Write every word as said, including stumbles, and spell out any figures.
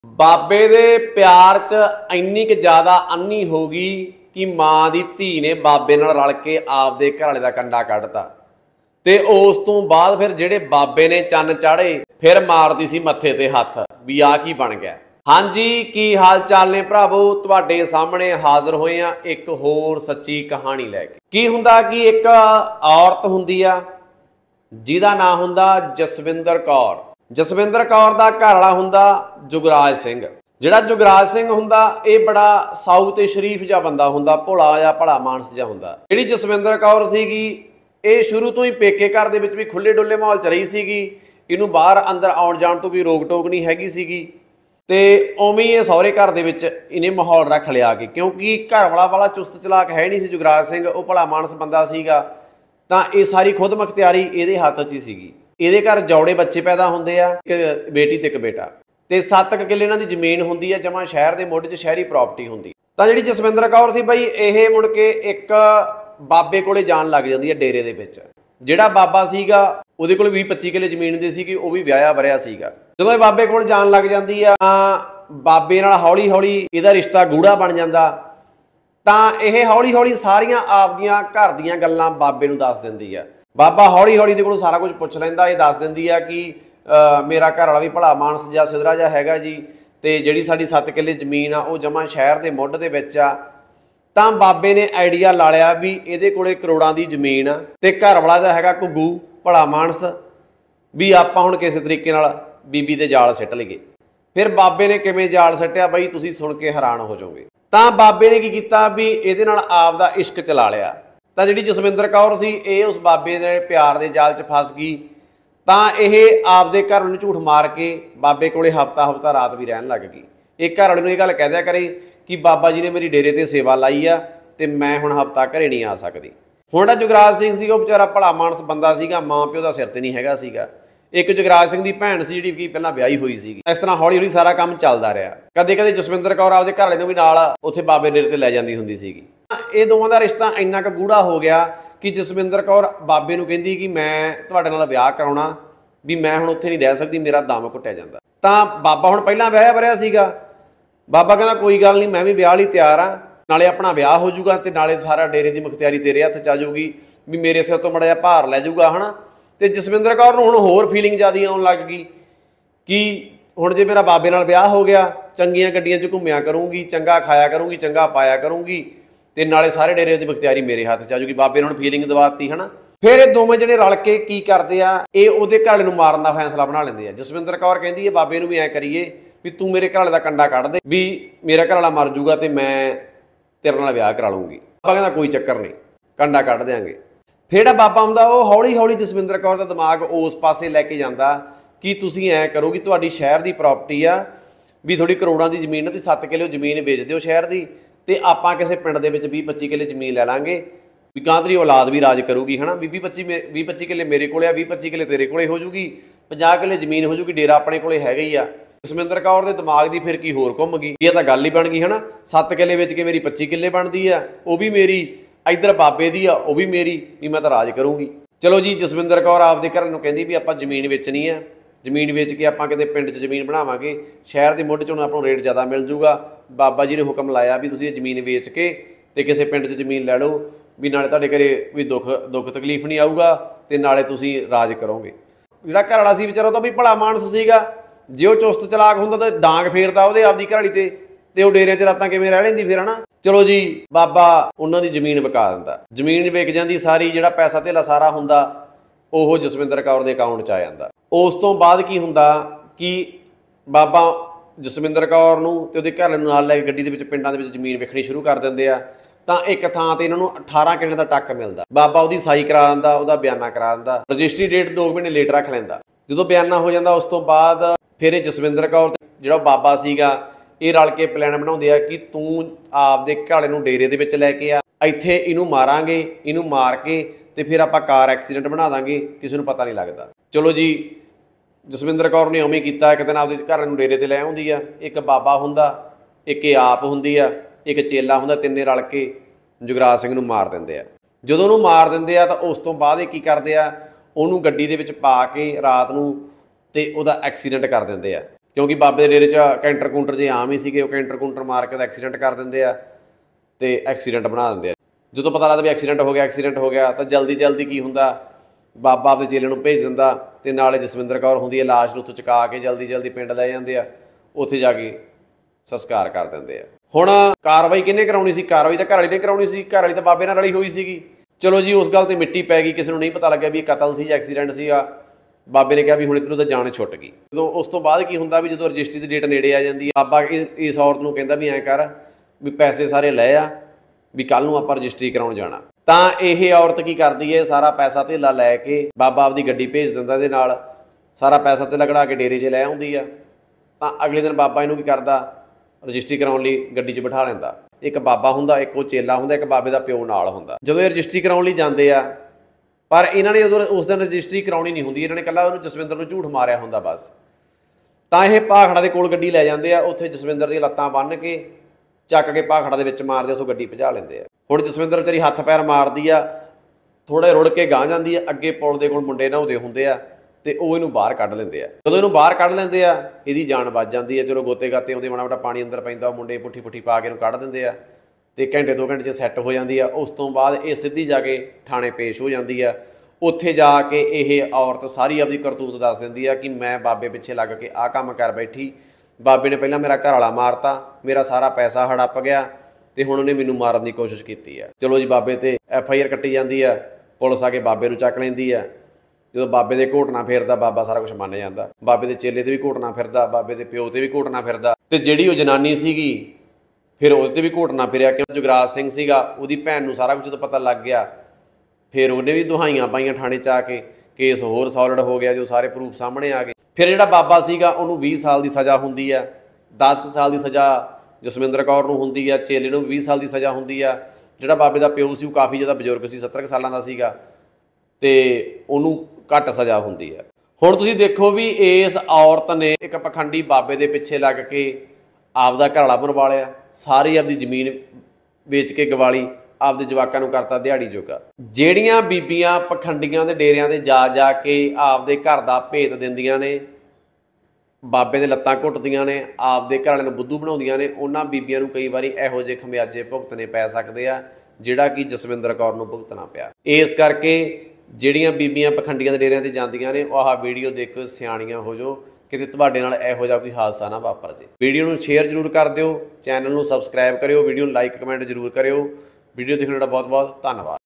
ਬਾਬੇ ਦੇ ਪਿਆਰ 'ਚ ਇੰਨੀ ਕੁ ਜ਼ਿਆਦਾ ਅੰਨੀ ਹੋ ਗਈ ਕਿ ਮਾਂ ਦੀ ਧੀ ਨੇ ਬਾਬੇ ਨਾਲ ਰਲ ਕੇ ਆਪਦੇ ਘਰ ਵਾਲੇ ਦਾ ਕੰਡਾ ਕੱਢਤਾ। ਤੇ ਉਸ ਤੋਂ ਬਾਅਦ ਫਿਰ ਜਿਹੜੇ ਬਾਬੇ ਨੇ ਚੰਨ ਚਾੜੇ ਫਿਰ ਮਾਰਦੀ ਸੀ ਮੱਥੇ ਤੇ ਹੱਥ ਵੀ ਆ ਕੀ ਬਣ ਗਿਆ। ਹਾਂਜੀ, ਕੀ ਹਾਲ ਚਾਲ ਨੇ ਭਰਾਵੋ, ਤੁਹਾਡੇ ਸਾਹਮਣੇ ਹਾਜ਼ਰ ਹੋਏ ਆ ਇੱਕ ਹੋਰ ਸੱਚੀ ਕਹਾਣੀ ਲੈ ਕੇ। ਕੀ ਹੁੰਦਾ ਕਿ ਇੱਕ ਔਰਤ ਹੁੰਦੀ ਆ ਜਿਹਦਾ ਨਾਂ ਹੁੰਦਾ ਜਸਵਿੰਦਰ ਕੌਰ। ਜਸਵਿੰਦਰ ਕੌਰ ਦਾ ਘਰ ਵਾਲਾ ਹੁੰਦਾ ਜੁਗਰਾਜ ਸਿੰਘ। ਜਿਹੜਾ ਜੁਗਰਾਜ ਸਿੰਘ ਹੁੰਦਾ ਇਹ ਬੜਾ ਸਾਊ ਤੇ ਸ਼ਰੀਫ ਜਿਹਾ ਬੰਦਾ ਹੁੰਦਾ, ਭੋਲਾ ਜਿਹਾ ਭਲਾ ਮਾਨਸ ਜਿਹਾ ਹੁੰਦਾ। ਜਿਹੜੀ ਜਸਵਿੰਦਰ ਕੌਰ ਸੀਗੀ ਇਹ ਸ਼ੁਰੂ ਤੋਂ ਹੀ ਪੇਕੇ ਘਰ ਦੇ ਵਿੱਚ ਵੀ ਖੁੱਲੇ ਡੁੱਲੇ ਮਾਹੌਲ 'ਚ ਰਹੀ ਸੀਗੀ। ਇਹਨੂੰ ਬਾਹਰ ਅੰਦਰ ਆਉਣ ਜਾਣ ਤੋਂ ਵੀ ਰੋਕ ਟੋਕ ਨਹੀਂ ਹੈਗੀ ਸੀਗੀ। ਤੇ ਉਵੇਂ ਹੀ ਇਹ ਸਹੁਰੇ ਘਰ ਦੇ ਵਿੱਚ ਇਹਨੇ ਮਾਹੌਲ ਰੱਖ ਲਿਆ ਕਿ ਕਿਉਂਕਿ ਘਰ ਵਾਲਾ ਵਾਲਾ ਚੁਸਤ ਚਲਾਕ ਹੈ ਨਹੀਂ ਸੀ ਜੁਗਰਾਜ ਸਿੰਘ, ਉਹ ਭਲਾ ਮਾਨਸ ਬੰਦਾ ਸੀਗਾ। ਤਾਂ ਇਹ ਸਾਰੀ ਖੁਦ ਮੁਖਤਿਆਰੀ ਇਹਦੇ ਹੱਥ 'ਚ ਹੀ ਸੀਗੀ। ਇਹਦੇ ਘਰ ਜੋੜੇ ਬੱਚੇ ਪੈਦਾ ਹੁੰਦੇ ਆ, ਇੱਕ ਬੇਟੀ ਤੇ ਇੱਕ ਬੇਟਾ, ਤੇ ਸੱਤ ਕੁ ਕਿੱਲੇ ਇਹਨਾਂ ਦੀ ਜ਼ਮੀਨ ਹੁੰਦੀ ਹੈ ਜਮਾਂ ਸ਼ਹਿਰ ਦੇ ਮੁੱਢ 'ਚ ਸ਼ਹਿਰੀ ਪ੍ਰਾਪਰਟੀ ਹੁੰਦੀ। ਤਾਂ ਜਿਹੜੀ ਜਸਵਿੰਦਰ ਕੌਰ ਸੀ ਬਈ ਇਹ ਮੁੜ ਕੇ ਇੱਕ ਬਾਬੇ ਕੋਲੇ ਜਾਣ ਲੱਗ ਜਾਂਦੀ ਹੈ ਡੇਰੇ ਦੇ ਵਿੱਚ। ਜਿਹੜਾ ਬਾਬਾ ਸੀਗਾ ਉਹਦੇ ਕੋਲ ਵੀਹ ਪੱਚੀ ਕਿੱਲੇ ਜ਼ਮੀਨ ਦੀ ਸੀਗੀ, ਉਹ ਵੀ ਵਿਆਹਿਆ ਵਰਿਆ ਸੀਗਾ। ਜਦੋਂ ਇਹ ਬਾਬੇ ਕੋਲ ਜਾਣ ਲੱਗ ਜਾਂਦੀ ਆ ਤਾਂ ਬਾਬੇ ਨਾਲ ਹੌਲੀ ਹੌਲੀ ਇਹਦਾ ਰਿਸ਼ਤਾ ਗੂੜਾ ਬਣ ਜਾਂਦਾ। ਤਾਂ ਇਹ ਹੌਲੀ ਹੌਲੀ ਸਾਰੀਆਂ ਆਪਦੀਆਂ ਘਰ ਦੀਆਂ ਗੱਲਾਂ ਬਾਬੇ ਨੂੰ ਦੱਸ ਦਿੰਦੀ ਆ। ਬਾਬਾ ਹੌਲੀ ਹੌਲੀ ਦੇ ਕੋਲੋਂ ਸਾਰਾ ਕੁਝ ਪੁੱਛ ਲੈਂਦਾ। ਇਹ ਦੱਸ ਦਿੰਦੀ ਆ ਕਿ ਮੇਰਾ ਘਰ ਵਾਲਾ ਵੀ ਭਲਾ ਮਾਨਸ ਜਿਹਾ ਸਿਧਰਾ ਜਿਹਾ ਹੈਗਾ ਜੀ, ਤੇ ਜਿਹੜੀ ਸਾਡੀ ਸੱਤ ਕਿੱਲੇ ਜ਼ਮੀਨ ਆ ਉਹ ਜਮਾਂ ਸ਼ਹਿਰ ਦੇ ਮੁੱਢ ਦੇ ਵਿੱਚ ਆ। ਤਾਂ ਬਾਬੇ ਨੇ ਆਈਡੀਆ ਲਾ ਲਿਆ ਵੀ ਇਹਦੇ ਕੋਲੇ ਕਰੋੜਾਂ ਦੀ ਜ਼ਮੀਨ ਆ ਤੇ ਘਰ ਵਾਲਾ ਦਾ ਹੈਗਾ ਘੁੱਗੂ ਭਲਾ ਮਾਨਸ, ਵੀ ਆਪਾਂ ਹੁਣ ਕਿਸੇ ਤਰੀਕੇ ਨਾਲ ਬੀਬੀ ਦੇ ਜਾਲ ਸਿੱਟ ਲਈਏ। ਫਿਰ ਬਾਬੇ ਨੇ ਕਿਵੇਂ ਜਾਲ ਸੱਟਿਆ ਬਈ ਤੁਸੀਂ ਸੁਣ ਕੇ ਹੈਰਾਨ ਹੋ ਜਾਓਗੇ। ਤਾਂ ਬਾਬੇ ਨੇ ਕੀ ਕੀਤਾ ਵੀ ਇਹਦੇ ਨਾਲ ਆਪ ਦਾ ਇਸ਼ਕ ਚਲਾ ਲਿਆ। ਤਾਂ ਜਿਹੜੀ ਜਸਵਿੰਦਰ ਕੌਰ ਸੀ ਇਹ ਉਸ ਬਾਬੇ ਦੇ ਪਿਆਰ ਦੇ ਜਾਲ 'ਚ ਫਸ ਗਈ। ਤਾਂ ਇਹ ਆਪਦੇ ਘਰ ਨੂੰ ਝੂਠ ਮਾਰ ਕੇ ਬਾਬੇ ਕੋਲੇ ਹਫਤਾ ਹਫਤਾ ਰਾਤ ਵੀ ਰਹਿਣ ਲੱਗ ਗਈ। ਇਹ ਘਰ ਵਾਲੇ ਨੂੰ ਇਹ ਗੱਲ ਕਹਿ ਦਿਆ ਕਰੇ ਕਿ ਬਾਬਾ ਜੀ ਨੇ ਮੇਰੀ ਡੇਰੇ ਤੇ ਸੇਵਾ ਲਾਈ ਆ ਤੇ ਮੈਂ ਹੁਣ ਹਫਤਾ ਘਰੇ ਨਹੀਂ ਆ ਸਕਦੀ। ਹੁਣ ਜਿਹੜਾ ਜੁਗਰਾਜ ਸਿੰਘ ਸੀਗਾ ਉਹ ਵਿਚਾਰਾ ਭਲਾ ਮਾਨਸ ਬੰਦਾ ਸੀਗਾ, ਮਾਂ ਪਿਓ ਦਾ ਸਿਰ ਤੇ ਨਹੀਂ ਹੈਗਾ ਸੀਗਾ। ਇੱਕ ਜੁਗਰਾਜ ਸਿੰਘ ਦੀ ਭੈਣ ਸੀ ਜਿਹੜੀ ਕਿ ਪਹਿਲਾਂ ਵਿਆਹੀ ਹੋਈ ਸੀਗੀ। ਇਸ ਤਰ੍ਹਾਂ ਹੌਲੀ ਹੌਲੀ ਸਾਰਾ ਕੰਮ ਚੱਲਦਾ ਰਿਹਾ। ਕਦੇ ਕਦੇ ਜਸਵਿੰਦਰ ਕੌਰ ਆਪਦੇ ਘਰ ਵਾਲੇ ਨੂੰ ਵੀ ਨਾਲ ਉੱਥੇ ਬਾਬੇ ਡੇਰੇ ਤੇ ਲੈ ਜਾਂਦੀ ਹੁੰਦੀ ਸੀਗੀ। ਇਹ ਦੋਵਾਂ ਦਾ ਰਿਸ਼ਤਾ ਇੰਨਾ ਕੁ ਗੂੜਾ ਹੋ ਗਿਆ ਕਿ ਜਸਵਿੰਦਰ ਕੌਰ ਬਾਬੇ ਨੂੰ ਕਹਿੰਦੀ ਕਿ ਮੈਂ ਤੁਹਾਡੇ ਨਾਲ ਵਿਆਹ ਕਰਾਉਣਾ, ਵੀ ਮੈਂ ਹੁਣ ਉੱਥੇ ਨਹੀਂ ਰਹਿ ਸਕਦੀ, ਮੇਰਾ ਦਮ ਘੁੱਟਿਆ ਜਾਂਦਾ। ਤਾਂ ਬਾਬਾ ਹੁਣ ਪਹਿਲਾਂ ਵਿਆਹਿਆ ਵਰਿਆ ਸੀਗਾ। ਬਾਬਾ ਕਹਿੰਦਾ ਕੋਈ ਗੱਲ ਨਹੀਂ, ਮੈਂ ਵੀ ਵਿਆਹ ਲਈ ਤਿਆਰ ਆ, ਨਾਲੇ ਆਪਣਾ ਵਿਆਹ ਹੋ ਜਾਊਗਾ ਤੇ ਨਾਲੇ ਸਾਰਾ ਡੇਰੇ ਦੀ ਮੁਖਤਿਆਰੀ ਤੇਰੇ ਹੱਥ 'ਚ ਆ ਜਾਊਗੀ, ਵੀ ਮੇਰੇ ਸਿਰ ਤੋਂ ਮਾੜਾ ਜਿਹਾ ਭਾਰ ਲੈ ਜਾਊਗਾ ਹਨਾ। ਤੇ ਜਸਵਿੰਦਰ ਕੌਰ ਨੂੰ ਹੁਣ ਹੋਰ ਫੀਲਿੰਗ ਜ਼ਿਆਦਾ ਆਉਣ ਲੱਗ ਗਈ ਕਿ ਹੁਣ ਜੇ ਮੇਰਾ ਬਾਬੇ ਨਾਲ ਵਿਆਹ ਹੋ ਗਿਆ, ਚੰਗੀਆਂ ਗੱਡੀਆਂ 'ਚ ਘੁੰਮਿਆ ਕਰੂੰਗੀ, ਚੰਗਾ ਖਾਇਆ ਕਰੂੰਗੀ, ਚੰਗਾ ਪਾਇਆ ਕਰੂੰਗੀ, ਤੇ ਨਾਲੇ ਸਾਰੇ ਡੇਰੇ ਦੀ ਮੁਖਤਿਆਰੀ ਮੇਰੇ ਹੱਥ 'ਚ ਆ ਜਾਊਗੀ। ਬਾਬੇ ਨੇ ਹੁਣ ਫੀਲਿੰਗ ਦਵਾਤੀ ਹਨਾ। ਫਿਰ ਇਹ ਦੋਵੇਂ ਜਿਹੜੇ ਰਲ ਕੇ ਕੀ ਕਰਦੇ ਆ, ਇਹ ਉਹਦੇ ਘਰ ਵਾਲੇ ਨੂੰ ਮਾਰਨ ਦਾ ਫੈਸਲਾ ਬਣਾ ਲੈਂਦੇ ਆ। ਜਸਵਿੰਦਰ ਕੌਰ ਕਹਿੰਦੀ ਹੈ ਬਾਬੇ ਨੂੰ ਵੀ ਐਂ ਕਰੀਏ ਵੀ ਤੂੰ ਮੇਰੇ ਘਰ ਵਾਲੇ ਦਾ ਕੰਡਾ ਕੱਢ ਦੇ, ਵੀ ਮੇਰਾ ਘਰ ਵਾਲਾ ਮਰ ਜੂਗਾ ਤੇ ਮੈਂ ਤੇਰੇ ਨਾਲ ਵਿਆਹ ਕਰਾ ਲੂੰਗੀ। ਬਾਬਾ ਕਹਿੰਦਾ ਕੋਈ ਚੱਕਰ ਨਹੀਂ, ਕੰਡਾ ਕੱਢ ਦਿਆਂਗੇ। ਫਿਰ ਜਿਹੜਾ ਬਾਬਾ ਹੁੰਦਾ ਉਹ ਹੌਲੀ ਹੌਲੀ ਜਸਵਿੰਦਰ ਕੌਰ ਦਾ ਦਿਮਾਗ ਉਸ ਪਾਸੇ ਲੈ ਕੇ ਜਾਂਦਾ ਕਿ ਤੁਸੀਂ ਐਂ ਕਰੋ ਕਿ ਤੁਹਾਡੀ ਸ਼ਹਿਰ ਦੀ ਪ੍ਰਾਪਰਟੀ ਆ, ਵੀ ਥੋੜੀ ਕਰੋੜਾਂ ਦੀ ਜ਼ਮੀਨ ਆ, ਤੁਸੀਂ ਸੱਤ ਕਿੱਲੇ ਜ਼ਮੀਨ ਵੇਚ ਦਿਓ ਸ਼ਹਿਰ ਦੀ, ਤੇ ਆਪਾਂ ਕਿਸੇ ਪਿੰਡ ਦੇ ਵਿੱਚ ਵੀਹ ਪੱਚੀ ਕਿੱਲੇ ਜ਼ਮੀਨ ਲੈ ਲਾਂਗੇ, ਵੀ ਗਾਂ ਤੇਰੀ ਔਲਾਦ ਵੀ ਰਾਜ ਕਰੂਗੀ ਹਨਾ। ਵੀਹ ਵੀਹ ਪੱਚੀ ਵੀਹ ਪੱਚੀ ਕਿੱਲੇ ਮੇਰੇ ਕੋਲੇ ਆ, ਵੀਹ ਪੱਚੀ ਕਿੱਲੇ ਤੇਰੇ ਕੋਲੇ ਹੋ ਜੂਗੀ, ਪੰਜਾਹ ਕਿੱਲੇ ਜ਼ਮੀਨ ਹੋ ਜੂਗੀ, ਡੇਰਾ ਆਪਣੇ ਕੋਲੇ ਹੈਗਾ ਹੀ ਆ। ਜਸਵਿੰਦਰ ਕੌਰ ਦੇ ਦਿਮਾਗ ਦੀ ਫਿਰ ਕੀ ਹੋਰ ਘੁੰਮ ਗਈ, ਇਹ ਤਾਂ ਗੱਲ ਹੀ ਬਣ ਗਈ ਹਨਾ। ਸੱਤ ਕਿੱਲੇ ਵੇਚ ਕੇ ਮੇਰੀ ਪੱਚੀ ਕਿੱਲੇ ਬਣਦੀ ਆ, ਉਹ ਵੀ ਮੇਰੀ, ਇੱਧਰ ਬਾਬੇ ਦੀ ਆ ਉਹ ਵੀ ਮੇਰੀ, ਵੀ ਮੈਂ ਤਾਂ ਰਾਜ ਕਰੂੰਗੀ। ਚਲੋ ਜੀ, ਜਸਵਿੰਦਰ ਕੌਰ ਆਪਦੇ ਘਰ ਨੂੰ ਕਹਿੰਦੀ ਵੀ ਆਪਾਂ ਜ਼ਮੀਨ ਵੇਚਣੀ ਆ, ਜ਼ਮੀਨ ਵੇਚ ਕੇ ਆਪਾਂ ਕਿਤੇ ਪਿੰਡ 'ਚ ਜ਼ਮੀਨ ਬਣਾਵਾਂਗੇ, ਸ਼ਹਿਰ ਦੇ ਮੁੱਢ 'ਚ ਹੁਣ ਆਪਾਂ ਨੂੰ ਰੇਟ ਜ਼ਿਆਦਾ ਮਿਲ ਜੂਗਾ। ਬਾਬਾ ਜੀ ਨੇ ਹੁਕਮ ਲਾਇਆ ਵੀ ਤੁਸੀਂ ਇਹ ਜ਼ਮੀਨ ਵੇਚ ਕੇ ਤੇ ਕਿਸੇ ਪਿੰਡ 'ਚ ਜ਼ਮੀਨ ਲੈ ਲਓ, ਵੀ ਨਾਲੇ ਤੁਹਾਡੇ ਘਰੇ ਵੀ ਦੁੱਖ ਦੁੱਖ ਤਕਲੀਫ ਨਹੀਂ ਆਊਗਾ ਤੇ ਨਾਲੇ ਤੁਸੀਂ ਰਾਜ ਕਰੋਗੇ। ਜਿਹੜਾ ਘਰ ਵਾਲਾ ਸੀ ਵਿਚਾਰਾ ਉਹ ਤਾਂ ਵੀ ਭਲਾ ਮਾਨਸ ਸੀਗਾ। ਜੇ ਉਹ ਚੁਸਤ ਚਲਾਕ ਹੁੰਦਾ ਤਾਂ ਡਾਂਗ ਫੇਰਦਾ ਉਹਦੇ ਆਪਦੀ ਘਰ ਵਾਲੀ ਤੇ ਤੇ ਉਹ ਡੇਰਿਆਂ 'ਚ ਰਾਤਾਂ ਕਿਵੇਂ ਰਹਿ ਲੈਂਦੀ ਫਿਰ ਹਨਾ। ਚਲੋ ਜੀ, ਬਾਬਾ ਉਹਨਾਂ ਦੀ ਜ਼ਮੀਨ ਵਿਕਾ ਦਿੰਦਾ, ਜ਼ਮੀਨ ਵਿਕ ਜਾਂਦੀ ਸਾਰੀ। ਜਿਹੜਾ ਪੈਸਾ ਧੇਲਾ ਸਾਰਾ ਹੁੰਦਾ ਉਹ ਜਸਵਿੰਦਰ ਕੌਰ ਦੇ ਅਕਾਊਂਟ 'ਚ ਆ ਜਾਂਦਾ। ਉਸ ਤੋਂ ਬਾਅਦ ਕੀ ਹੁੰਦਾ ਕਿ ਬਾਬਾ ਜਸਵਿੰਦਰ ਕੌਰ ਨੂੰ ਤੇ ਉਹਦੇ ਘਰ ਨੂੰ ਨਾਲ ਲੈ ਕੇ ਗੱਡੀ ਦੇ ਵਿੱਚ ਪਿੰਡਾਂ ਦੇ ਵਿੱਚ ਜ਼ਮੀਨ ਵੇਖਣੀ ਸ਼ੁਰੂ ਕਰ ਦਿੰਦੇ ਆ। ਤਾਂ ਇੱਕ ਥਾਂ ਤੇ ਇਹਨਾਂ ਨੂੰ ਅਠਾਰਾਂ ਕਿੱਲੇ ਦਾ ਟੱਕ ਮਿਲਦਾ। ਬਾਬਾ ਉਹਦੀ ਸਾਈ ਕਰਾ ਦਿੰਦਾ, ਉਹਦਾ ਬਿਆਨਾ ਕਰਾ ਦਿੰਦਾ, ਰਜਿਸਟਰੀ ਡੇਟ ਦੋ ਮਹੀਨੇ ਲੇਟ ਰੱਖ ਲੈਂਦਾ। ਜਦੋਂ ਬਿਆਨਾ ਹੋ ਜਾਂਦਾ ਉਸ ਤੋਂ ਬਾਅਦ ਫਿਰ ਇਹ ਜਸਵਿੰਦਰ ਕੌਰ ਜਿਹੜਾ ਬਾਬਾ ਸੀਗਾ ਇਹ ਰਲ ਕੇ ਪਲਾਨ ਬਣਾਉਂਦੇ ਆ ਕਿ ਤੂੰ ਆਪਦੇ ਘਰ ਵਾਲੇ ਨੂੰ ਡੇਰੇ ਦੇ ਵਿੱਚ ਲੈ ਕੇ ਆ, ਇੱਥੇ ਇਹਨੂੰ ਮਾਰਾਂਗੇ, ਇਹਨੂੰ ਮਾਰ ਕੇ ਤੇ ਫਿਰ ਆਪਾਂ ਕਾਰ ਐਕਸੀਡੈਂਟ ਬਣਾ ਦਾਂਗੇ, ਕਿਸੇ ਨੂੰ ਪਤਾ ਨਹੀਂ ਲੱਗਦਾ। ਚਲੋ ਜੀ, ਜਸਵਿੰਦਰ ਕੌਰ ਨੇ ਉਵੇਂ ਕੀਤਾ। ਇੱਕ ਦਿਨ ਆਪਦੇ ਘਰ ਵਾਲੇ ਨੂੰ ਡੇਰੇ ਤੇ ਲੈ ਆਉਂਦੀ ਆ। ਇੱਕ ਬਾਬਾ ਹੁੰਦਾ, ਇੱਕ ਇਹ ਆਪ ਹੁੰਦੀ ਆ, ਇੱਕ ਚੇਲਾ ਹੁੰਦਾ, ਤਿੰਨੇ ਰਲ ਕੇ ਜੁਗਰਾਜ ਸਿੰਘ ਨੂੰ ਮਾਰ ਦਿੰਦੇ ਆ। ਜਦੋਂ ਉਹਨੂੰ ਮਾਰ ਦਿੰਦੇ ਆ ਤਾਂ ਉਸ ਤੋਂ ਬਾਅਦ ਇਹ ਕੀ ਕਰਦੇ ਆ, ਉਹਨੂੰ ਗੱਡੀ ਦੇ ਵਿੱਚ ਪਾ ਕੇ ਰਾਤ ਨੂੰ ਤੇ ਉਹਦਾ ਐਕਸੀਡੈਂਟ ਕਰ ਦਿੰਦੇ ਆ। क्योंकि बाबे दे डेरे च कैंटर कूंटर जे आम ही सीगे, कैंटर कूंटर मार के एक्सीडेंट कर देंगे आ तो एक्सीडेंट बना देंगे। जो पता लगता भी एक्सीडेंट हो गया एक्सीडेंट हो गया तो जल्दी जल्दी की होंदा बाबा आपके चेले भेज दिंदा ते नाले जसविंदर कौर होंदी है लाश नूं उत्थों चुका के जल्दी जल्दी पिंड लै जांदे आ, उत्थे जाके संस्कार कर देंदे आ। हुण कार्रवाई किहने कराउणी सी? कार्रवाई तो घर वाली ने कराउणी सी, घर वाली तो बाबे नाल रली हुई सीगी। चलो जी उस गल ते मिट्टी पै गई, किसी नूं नहीं पता लग्या भी कतल सी एक्सीडेंट सीगा। बाबे ने कहा भी हुण इधरों तो जान छुट गई। जो उस तो बाद की हुंदा भी जो रजिस्ट्री की डेट नेड़े आ जाती है, बाबा इस औरत नूं कहंदा भी ऐं कर भी पैसे सारे लै आ भी कल नूं आपां रजिस्ट्री कराउण जाना। ਤਾਂ ਇਹ औरत की करती है, सारा पैसा ਧੇਲਾ लै के बाबा आपकी गड्डी भेज दिंदा दे नाल, सारा पैसा ਧੇਲਾ कढ़ा के डेरे च लै आउंदी आ। ਤਾਂ अगले दिन बाबा इनू की करदा रजिस्ट्री कराउण लई गड्डी च बिठा लैंदा। एक बाबा हुंदा, एक वो चेला हुंदा, एक बाबे दा प्यो नाल हुंदा। जदों ये रजिस्ट्री कराउण लई जांदे आ पर इन्हां ने उदों उस दिन रजिस्ट्री कराउणी नहीं हुंदी, इन्हां ने कल्ला उहनूं जसविंदर नूं झूठ मारिया हुंदा बस। ਤਾਂ ਇਹ ਭਾਖੜਾ ਦੇ ਕੋਲ ਗੱਡੀ ਲੈ ਜਾਂਦੇ ਆ, ਉੱਥੇ ਜਸਵਿੰਦਰ ਦੀਆਂ ਲੱਤਾਂ ਬੰਨ੍ਹ ਕੇ ਚੱਕ ਕੇ ਭਾਖੜਾ ਦੇ ਵਿੱਚ ਮਾਰਦੇ, ਉੱਥੋਂ ਗੱਡੀ ਭਜਾ ਲੈਂਦੇ ਆ। ਹੁਣ ਜਸਵਿੰਦਰ ਵਿਚਾਰੀ ਹੱਥ ਪੈਰ ਮਾਰਦੀ ਆ, ਥੋੜ੍ਹਾ ਰੁੜ ਕੇ ਗਾਂਹ ਜਾਂਦੀ ਆ, ਅੱਗੇ ਪੁਲ ਦੇ ਕੋਲ ਮੁੰਡੇ ਨਹਾਉਂਦੇ ਹੁੰਦੇ ਆ ਤੇ ਉਹ ਇਹਨੂੰ ਬਾਹਰ ਕੱਢ ਲੈਂਦੇ ਆ। ਜਦੋਂ ਇਹਨੂੰ ਬਾਹਰ ਕੱਢ ਲੈਂਦੇ ਆ ਇਹਦੀ ਜਾਨ ਬਚ ਜਾਂਦੀ ਆ। ਚਲੋ ਗੋਤੇ ਗਾਤੇ ਆਉਂਦੇ, ਮਾੜਾ ਮਾੜਾ ਪਾਣੀ ਅੰਦਰ ਪੈਂਦਾ, ਉਹ ਮੁੰਡੇ ਪੁੱਠੀ ਪੁੱਠੀ ਪਾ ਕੇ ਇਹਨੂੰ ਕੱਢ ਦਿੰਦੇ ਆ ਤੇ ਘੰਟੇ ਦੋ ਘੰਟੇ 'ਚ ਸੈੱਟ ਹੋ ਜਾਂਦੀ ਆ। ਉਸ ਤੋਂ ਬਾਅਦ ਇਹ ਸਿੱਧੀ ਜਾ ਕੇ ਥਾਣੇ ਪੇਸ਼ ਹੋ ਜਾਂਦੀ ਆ। ਉੱਥੇ ਜਾ ਕੇ ਇਹ ਔਰਤ ਸਾਰੀ ਆਪਦੀ ਕਰਤੂਤ ਦੱਸ ਦਿੰਦੀ ਆ ਕਿ ਮੈਂ ਬਾਬੇ ਪਿੱਛੇ ਲੱਗ ਕੇ ਆਹ ਕੰਮ ਕਰ ਬੈਠੀ, ਬਾਬੇ ਨੇ ਪਹਿਲਾਂ ਮੇਰਾ ਘਰ ਵਾਲਾ ਮਾਰਤਾ, ਮੇਰਾ ਸਾਰਾ ਪੈਸਾ ਹੜੱਪ ਗਿਆ ਤੇ ਹੁਣ ਉਹਨੇ ਮੈਨੂੰ ਮਾਰਨ ਦੀ ਕੋਸ਼ਿਸ਼ ਕੀਤੀ ਆ। ਚਲੋ ਜੀ ਬਾਬੇ ਤੇ ਐਫ ਆਈ ਆਰ ਕੱਟੀ ਜਾਂਦੀ ਆ, ਪੁਲਿਸ ਆ ਕੇ ਬਾਬੇ ਨੂੰ ਚੱਕ ਲੈਂਦੀ ਆ। ਜਦੋਂ ਬਾਬੇ ਦੇ ਘੋਟਣਾ ਫਿਰਦਾ ਬਾਬਾ ਸਾਰਾ ਕੁਝ ਮੰਨ ਜਾਂਦਾ, ਬਾਬੇ ਦੇ ਚੇਲੇ ਤੇ ਵੀ ਘੋਟਣਾ ਫਿਰਦਾ, ਬਾਬੇ ਦੇ ਪਿਓ ਤੇ ਵੀ ਘੋਟਣਾ ਫਿਰਦਾ ਤੇ ਜਿਹੜੀ ਉਹ ਜਨਾਨੀ ਸੀਗੀ ਫਿਰ ਉਹਦੇ ਤੇ ਵੀ ਘੋਟਣਾ ਫਿਰਿਆ। ਕਿਉਂ ਜੁਗਰਾਜ ਸਿੰਘ ਸੀਗਾ, ਉਹਦੀ ਭੈਣ ਨੂੰ ਸਾਰਾ ਕੁਝ ਜਦੋਂ ਪਤਾ ਲੱਗ ਗਿਆ ਫਿਰ ਉਹਨੇ ਵੀ ਦੁਹਾਈਆਂ ਪਾਈਆਂ ਥਾਣੇ 'ਚ ਆ ਕੇ, ਕੇਸ ਹੋਰ ਸੋਲਿਡ ਹੋ ਗਿਆ, ਜੋ ਸਾਰੇ ਪ੍ਰੂਫ ਸਾਹਮਣੇ ਆ ਗਏ। ਫਿਰ ਜਿਹੜਾ ਬਾਬਾ ਸੀਗਾ ਉਹਨੂੰ ਵੀਹ ਸਾਲ ਦੀ ਸਜ਼ਾ ਹੁੰਦੀ ਆ, ਦਸ ਕੁ ਸਾਲ ਦੀ ਸਜ਼ਾ ਜਸਵਿੰਦਰ ਕੌਰ ਨੂੰ ਹੁੰਦੀ ਆ, ਚੇਲੇ ਨੂੰ ਵੀਹ ਸਾਲ ਦੀ ਸਜ਼ਾ ਹੁੰਦੀ ਆ। ਜਿਹੜਾ ਬਾਬੇ ਦਾ ਪਿਓ ਸੀ ਉਹ ਕਾਫੀ ਜ਼ਿਆਦਾ ਬਜ਼ੁਰਗ ਸੀ, ਸੱਤਰ ਕੁ ਸਾਲਾਂ ਦਾ ਸੀਗਾ ਤੇ ਉਹਨੂੰ ਘੱਟ ਸਜ਼ਾ ਹੁੰਦੀ ਆ। ਹੁਣ ਤੁਸੀਂ ਦੇਖੋ ਵੀ ਇਸ ਔਰਤ ਨੇ ਇੱਕ ਪਖੰਡੀ ਬਾਬੇ ਦੇ ਪਿੱਛੇ ਲੱਗ ਕੇ ਆਪਦਾ ਘਰ ਵਾਲਾ ਮਰਵਾ ਲਿਆ, ਸਾਰੀ ਆਪਦੀ ਜ਼ਮੀਨ ਵੇਚ ਕੇ ਗਵਾਲੀ, ਆਪਦੇ ਜਵਾਕਾਂ ਨੂੰ ਕਰਤਾ ਦਿਹਾੜੀ ਜੋਗਾ। ਜਿਹੜੀਆਂ ਬੀਬੀਆਂ ਪਖੰਡੀਆਂ ਦੇ ਡੇਰਿਆਂ 'ਤੇ ਜਾ ਜਾ ਕੇ ਆਪਦੇ ਘਰ ਦਾ ਭੇਤ ਦਿੰਦੀਆਂ ਨੇ, ਬਾਬੇ ਦੇ ਲੱਤਾਂ ਘੁੱਟਦੀਆਂ ਨੇ, ਆਪਦੇ ਘਰ ਵਾਲਿਆਂ ਨੂੰ ਬੁੱਧੂ ਬਣਾਉਂਦੀਆਂ ਨੇ, ਉਹਨਾਂ ਬੀਬੀਆਂ ਨੂੰ ਕਈ ਵਾਰੀ ਇਹੋ ਜਿਹੇ ਖਮਿਆਜੇ ਭੁਗਤਣੇ ਪੈ ਸਕਦੇ ਆ ਜਿਹੜਾ ਕਿ ਜਸਵਿੰਦਰ ਕੌਰ ਨੂੰ ਭੁਗਤਣਾ ਪਿਆ। ਇਸ ਕਰਕੇ ਜਿਹੜੀਆਂ ਬੀਬੀਆਂ ਪਖੰਡੀਆਂ ਦੇ ਡੇਰਿਆਂ 'ਤੇ ਜਾਂਦੀਆਂ ਨੇ ਉਹ ਆਹ ਵੀਡੀਓ ਦੇਖ ਕੇ ਸਿਆਣੀਆਂ ਹੋ ਜਾਓ, ਕਿਤੇ ਤੁਹਾਡੇ ਨਾਲ ਇਹੋ ਜਿਹਾ ਕੋਈ ਹਾਦਸਾ ਨਾ ਵਾਪਰ ਜੇ। ਵੀਡੀਓ ਨੂੰ ਸ਼ੇਅਰ ਜ਼ਰੂਰ ਕਰ ਦਿਓ, ਚੈਨਲ ਨੂੰ ਸਬਸਕ੍ਰਾਈਬ ਕਰਿਓ, ਵੀਡੀਓ ਨੂੰ ਲਾਈਕ ਕਮੈਂਟ ਜ਼ਰੂਰ ਕਰਿਓ। ਵੀਡੀਓ ਦੇਖਣ ਦਾ ਬਹੁਤ ਬਹੁਤ ਧੰਨਵਾਦ।